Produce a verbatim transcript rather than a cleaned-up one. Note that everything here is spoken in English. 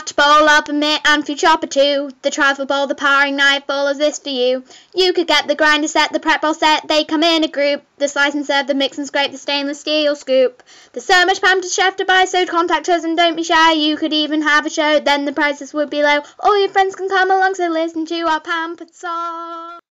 hot bowl of a mitt and few chopper too. The trifle bowl, the paring knife, all of this for you. You could get the grinder set, the prep bowl set, they come in a group. The slice and serve, the mix and scrape, the stainless steel scoop. There's so much Pampered Chef to buy, so contact us and don't be shy. You could even have a show, then the prices would be low. All your friends can come along, so listen to our Pampered song.